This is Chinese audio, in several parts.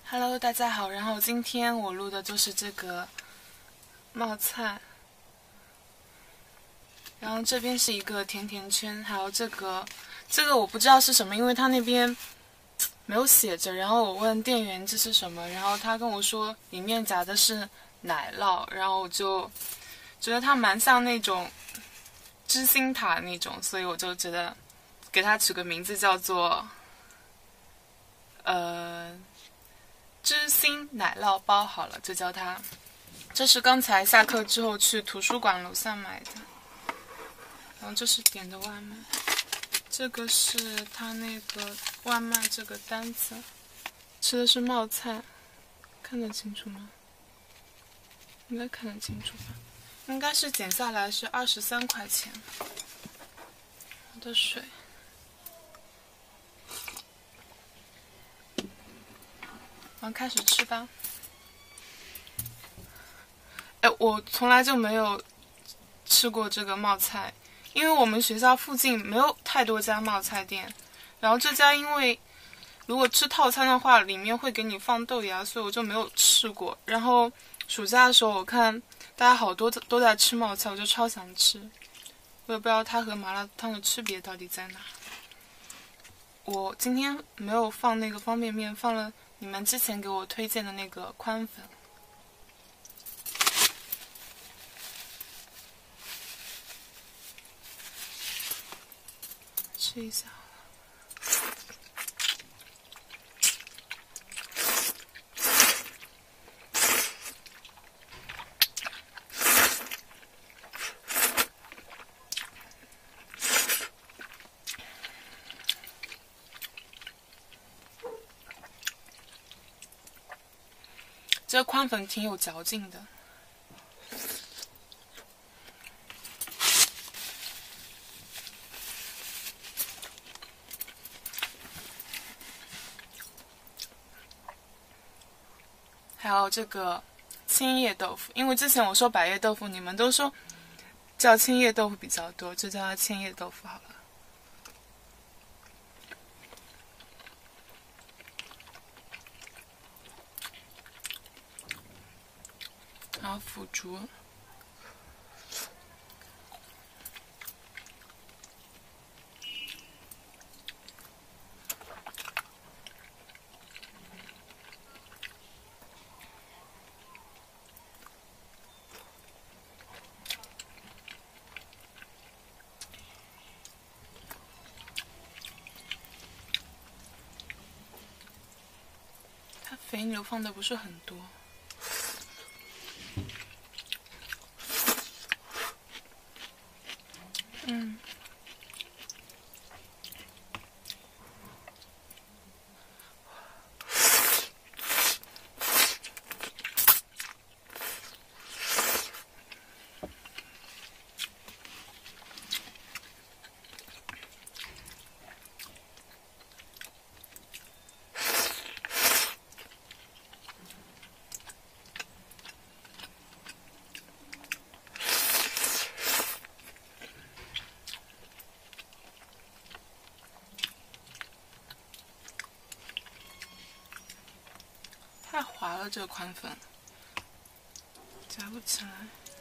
Hello， 大家好。然后今天我录的就是这个冒菜，然后这边是一个甜甜圈，还有这个我不知道是什么，因为他那边没有写着。然后我问店员这是什么，然后他跟我说里面夹的是奶酪，然后我就觉得它蛮像那种芝心塔那种，所以我就觉得给它取个名字叫做芝心奶酪包好了，就叫它。这是刚才下课之后去图书馆楼下买的，然后这是点的外卖，这个是他那个外卖这个单子，吃的是冒菜，看得清楚吗？应该看得清楚吧，应该是减下来是23块钱。我的水。然后开始吃吧。我从来就没有吃过这个冒菜，因为我们学校附近没有太多家冒菜店。然后这家因为如果吃套餐的话，里面会给你放豆芽，所以我就没有吃过。然后暑假的时候，我看大家好多都在吃冒菜，我就超想吃。我也不知道它和麻辣烫的区别到底在哪。我今天没有放那个方便面，放了你们之前给我推荐的那个宽粉。吃一下。这个宽粉挺有嚼劲的。还有这个千叶豆腐，因为之前我说百叶豆腐，你们都说叫千叶豆腐比较多，就叫它千叶豆腐好了。然后腐竹，它肥牛放的不是很多。太滑了，这个宽粉夹不起来。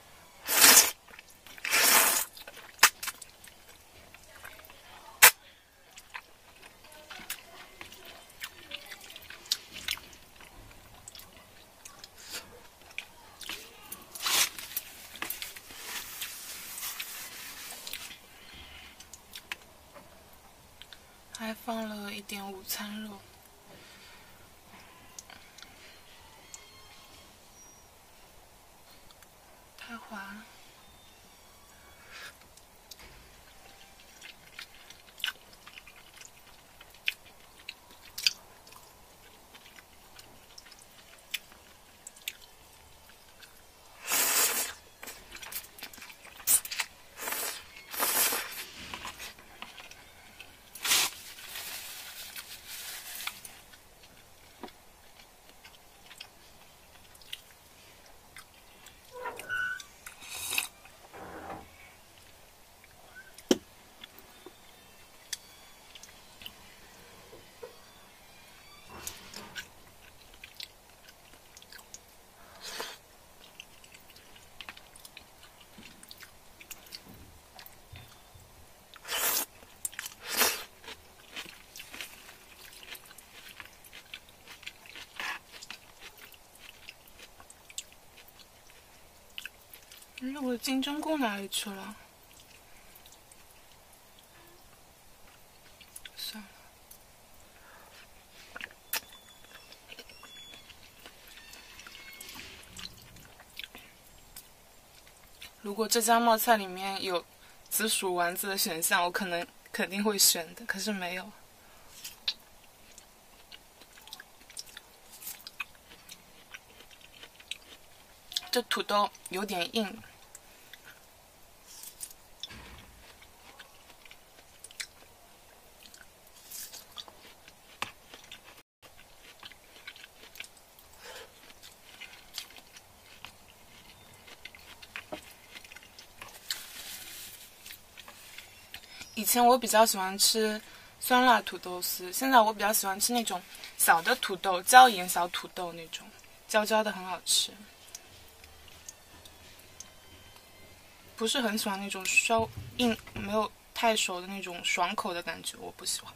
还放了一点午餐肉。太滑了。 我的金针菇哪里去了？算了。如果这家冒菜里面有紫薯丸子的选项，我肯定会选的，可是没有。这土豆有点硬。以前我比较喜欢吃酸辣土豆丝，现在我比较喜欢吃那种小的土豆，椒盐小土豆那种，焦焦的很好吃。不是很喜欢那种稍硬没有太熟的那种爽口的感觉，我不喜欢。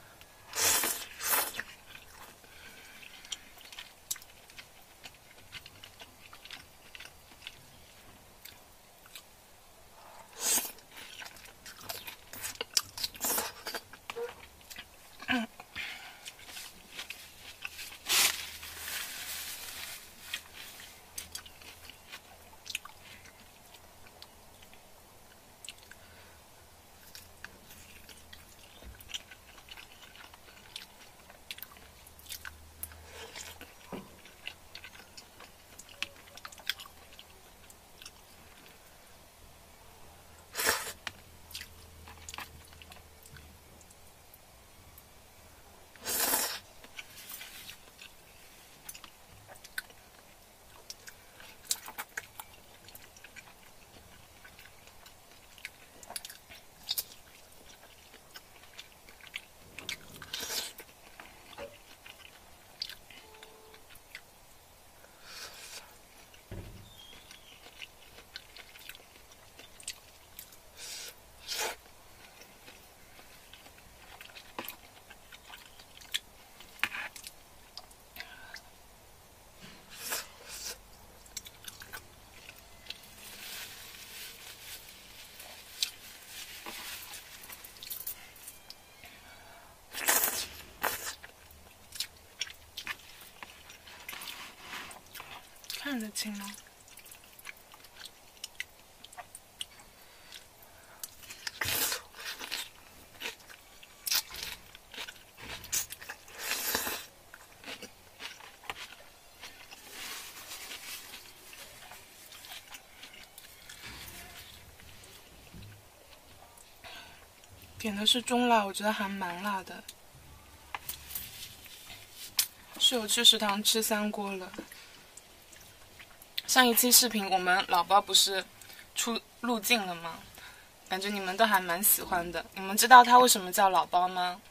看得清吗？点的是中辣，我觉得还蛮辣的。是有去食堂吃3锅了。上一期视频我们老包不是出入镜了吗？感觉你们都还蛮喜欢的。你们知道他为什么叫老包吗？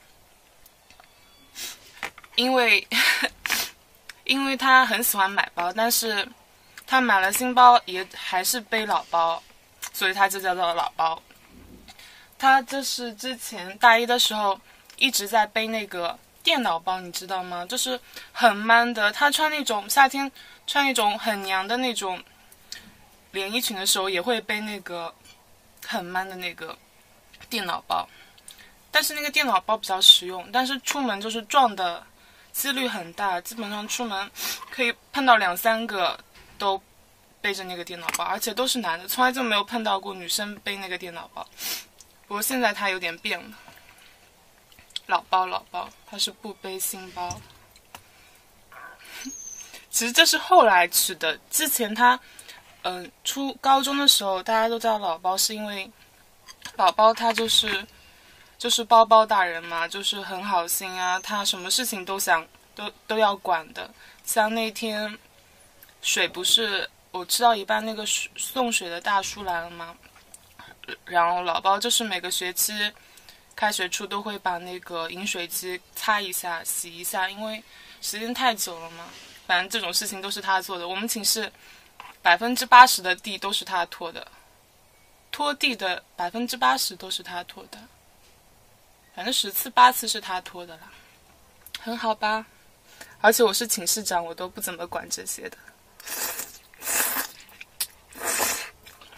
因为他很喜欢买包，但是他买了新包也还是背老包，所以他就叫做老包。他就是之前大一的时候一直在背那个电脑包，你知道吗？就是很 man 的。他穿那种夏天穿那种很娘的那种连衣裙的时候，也会背那个很 man 的那个电脑包。但是那个电脑包比较实用，但是出门就是撞的几率很大，基本上出门可以碰到2、3个都背着那个电脑包，而且都是男的，从来就没有碰到过女生背那个电脑包。不过现在他有点变了，老包，他是不背新包。其实这是后来取的，之前他初高中的时候大家都叫老包，是因为老包他就是包包大人嘛，就是很好心啊，他什么事情都要管的。像那天水不是我吃到一半，那个送水的大叔来了吗？然后老包就是每个学期开学初都会把那个饮水机擦一下洗一下，因为时间太久了嘛。反正这种事情都是他做的。我们寝室80%的地都是他拖的，拖地的80%都是他拖的，反正10次8次是他拖的啦，很好吧？而且我是寝室长，我都不怎么管这些的。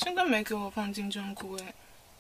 这个没给我放金针菇哎。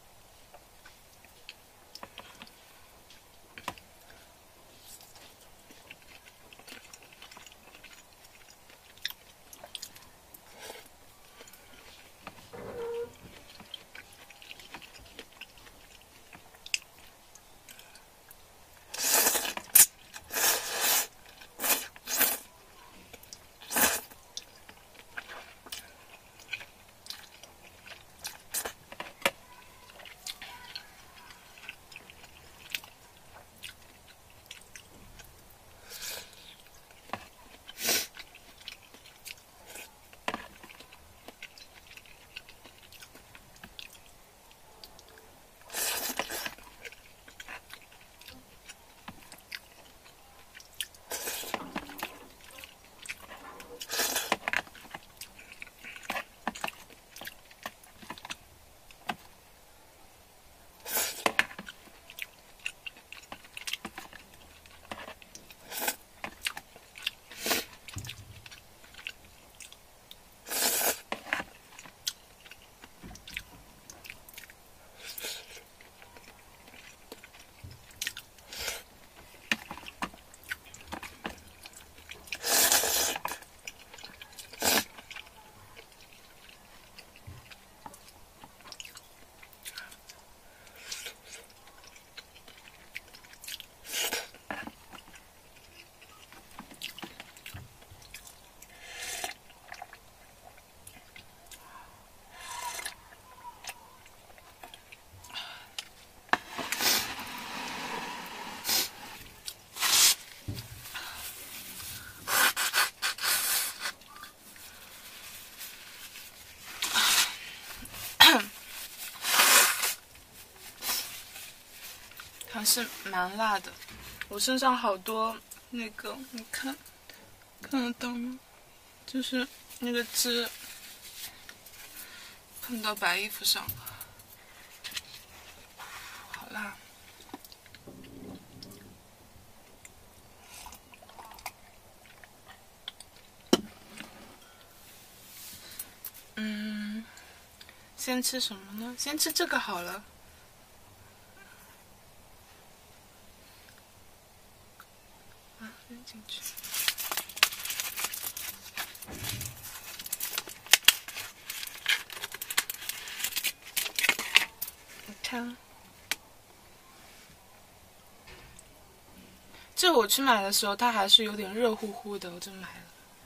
还是蛮辣的，我身上好多那个，你看得到吗？就是那个汁喷到白衣服上了，好辣。先吃什么呢？先吃这个好了。扔进去。你看，这我去买的时候，它还是有点热乎乎的，我就买了。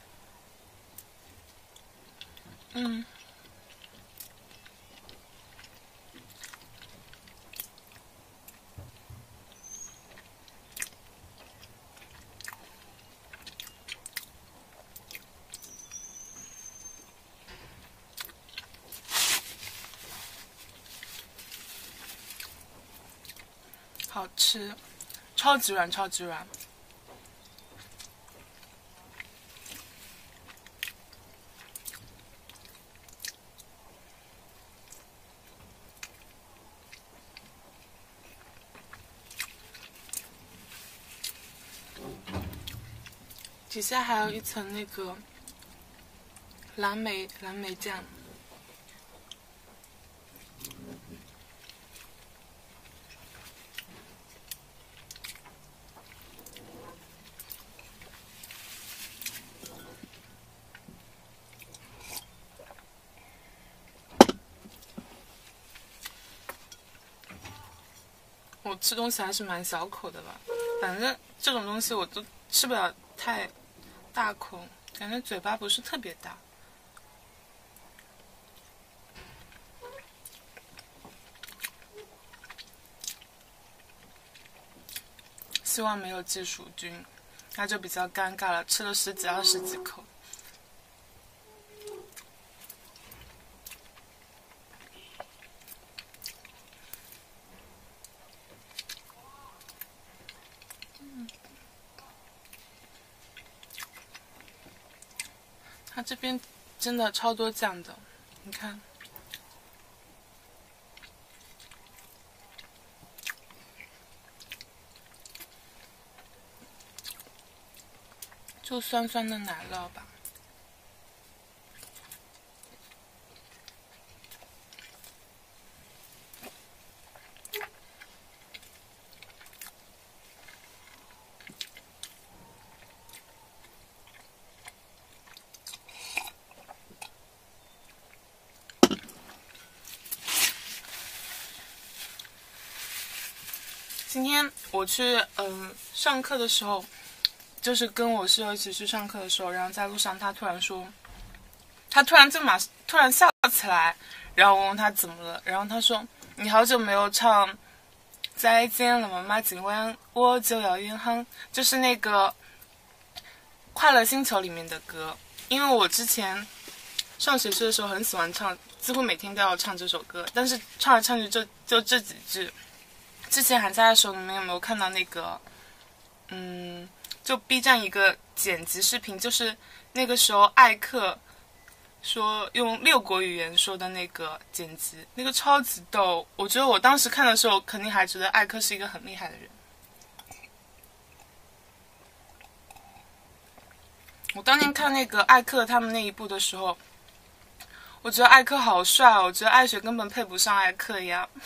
好吃，超级软，超级软。底下还有一层那个蓝莓酱。我吃东西还是蛮小口的吧，反正这种东西我都吃不了太大口，感觉嘴巴不是特别大。希望没有寄薯菌，那就比较尴尬了，吃了10几20几口。它这边真的超多酱的，你看。就酸酸的奶酪吧。 今天我去上课的时候，就是跟我室友一起去上课的时候，然后在路上他突然说，他突然笑起来，然后我问他怎么了，然后他说你好久没有唱再见了妈妈，今晚我就要远航，就是那个快乐星球里面的歌。因为我之前上学期的时候很喜欢唱，几乎每天都要唱这首歌，但是唱来唱去就这几句。之前寒假的时候，你们有没有看到那个就 B 站一个剪辑视频，就是那个时候艾克说用6国语言说的那个剪辑，那个超级逗。我觉得我当时看的时候肯定还觉得艾克是一个很厉害的人。我当年看那个艾克他们那一部的时候，我觉得艾克好帅哦，我觉得艾雪根本配不上艾克一样。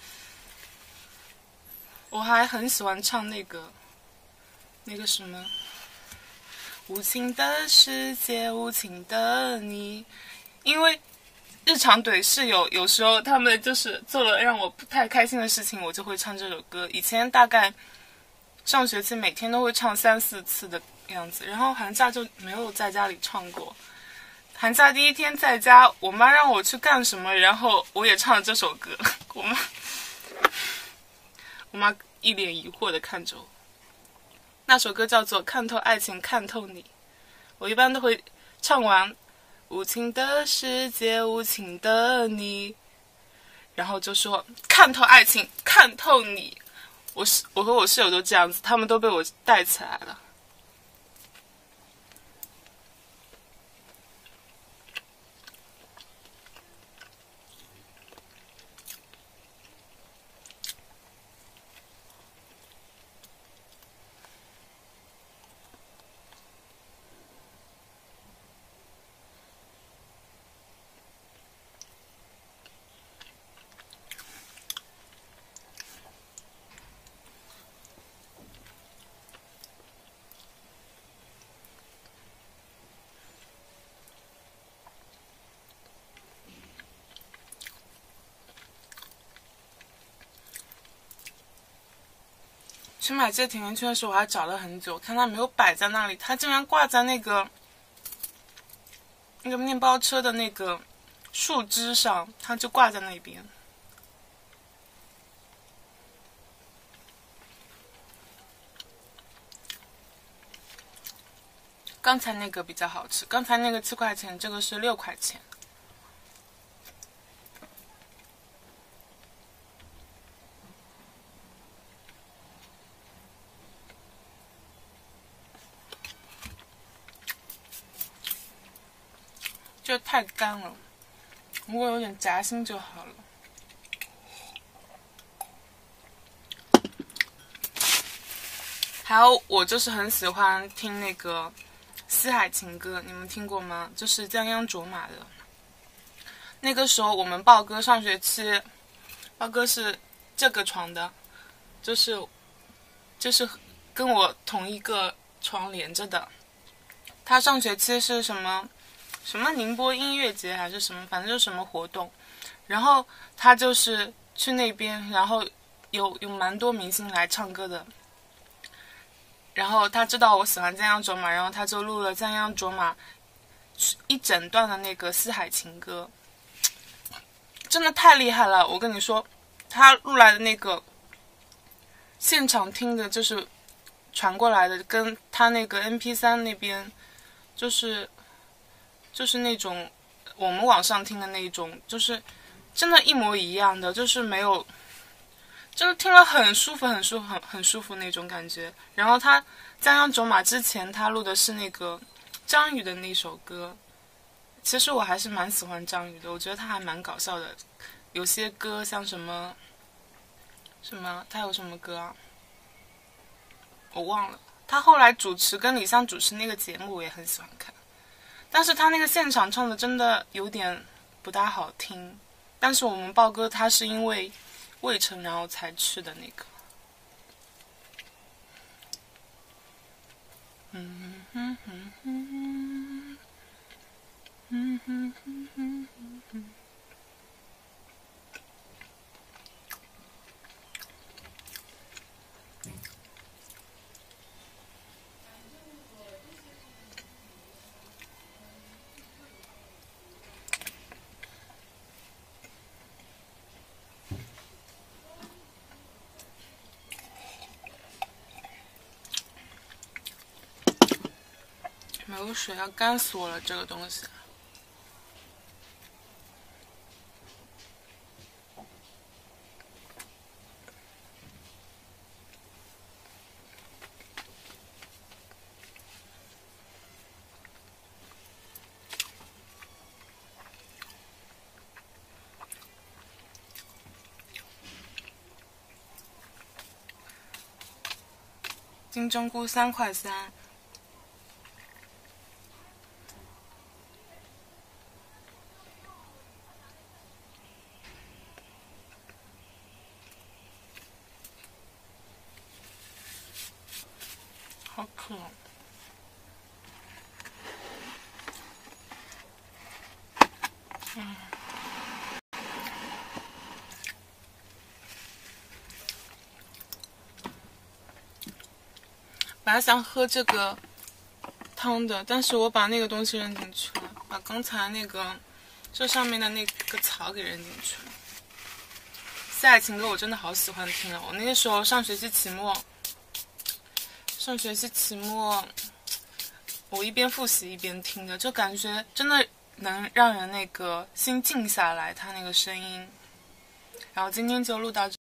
我还很喜欢唱那个什么无情的世界无情的你，因为日常怼室友有时候他们就是做了让我不太开心的事情，我就会唱这首歌。以前大概上学期每天都会唱3、4次的样子，然后寒假就没有在家里唱过。寒假第1天在家，我妈让我去干什么，然后我也唱了这首歌。我妈一脸疑惑的看着我。那首歌叫做《看透爱情看透你》，我一般都会唱完无情的世界无情的你，然后就说看透爱情看透你。我和我室友都这样子，他们都被我带起来了。去买这个甜甜圈的时候，我还找了很久，看它没有摆在那里，它竟然挂在那个面包车的那个树枝上，它就挂在那边。刚才那个比较好吃，刚才那个7块钱，这个是6块钱。这太干了，如果有点夹心就好了。还有，我就是很喜欢听那个西海情歌，你们听过吗？就是江央卓玛的。那个时候我们豹哥上学期，豹哥是这个床的，就是跟我同一个床连着的。他上学期是什么宁波音乐节还是什么，反正就是什么活动，然后他就是去那边，然后有蛮多明星来唱歌的。然后他知道我喜欢江央卓玛，然后他就录了江央卓玛一整段的那个西海情歌，真的太厉害了。我跟你说，他录来的那个现场听的，就是传过来的，跟他那个 MP3 那边就是那种我们网上听的那种，就是真的一模一样的，就是没有，真的听了很舒服很舒服那种感觉。然后他江央卓玛之前他录的是那个张宇的那首歌，其实我还是蛮喜欢张宇的，我觉得他还蛮搞笑的。有些歌像什么他有什么歌啊，我忘了。他后来跟李湘主持那个节目我也很喜欢看，但是他那个现场唱的真的有点不大好听。但是我们豹哥他是因为未成然后才去的那个。 个水要干死我了，这个东西。金针菇3.3块。好渴。本来想喝这个汤的，但是我把那个东西扔进去了，把刚才那个这上面的那个草给扔进去了。西海情歌我真的好喜欢听啊！我那个时候上学期期末，我一边复习一边听的，就感觉真的能让人那个心静下来，他那个声音。然后今天就录到这。